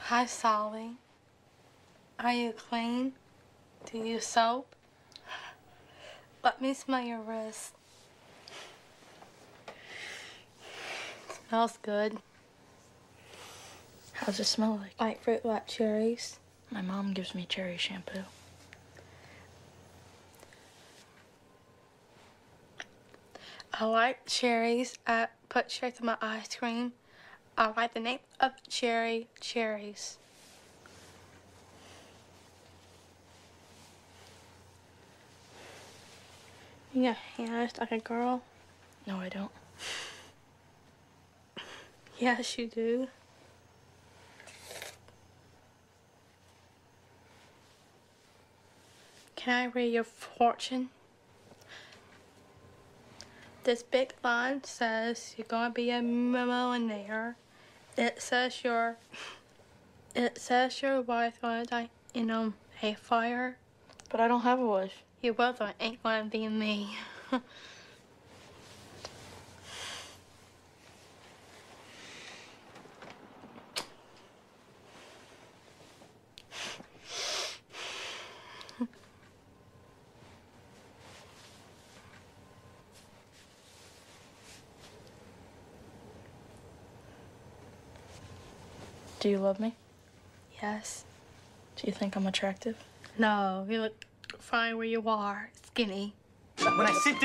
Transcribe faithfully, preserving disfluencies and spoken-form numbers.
Hi, Solly. Are you clean? Do you use soap? Let me smell your wrist. Smells good. How does it smell like? Like fruit, like cherries. My mom gives me cherry shampoo. I like cherries. I put cherries in my ice cream. I like the name of cherry, cherries. You got hands like a girl? No, I don't. Yes, you do. Can I read your fortune? This big line says you're gonna be a millionaire. It says your it says your wife's gonna die in um, a fire. But I don't have a wife. Your brother ain't gonna be me. Do you love me? Yes. Do you think I'm attractive? No, you look fine where you are. Skinny. When I sit